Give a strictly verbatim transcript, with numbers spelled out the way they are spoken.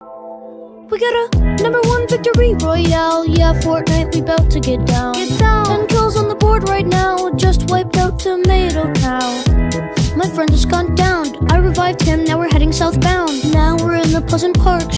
We got a number one victory royale. Yeah, Fortnite, we bout to get down. Get down. Ten kills on the board right now. Just wiped out Tomato Town. My friend has gone down. I revived him, now we're heading southbound. Now we're in the Pleasant Park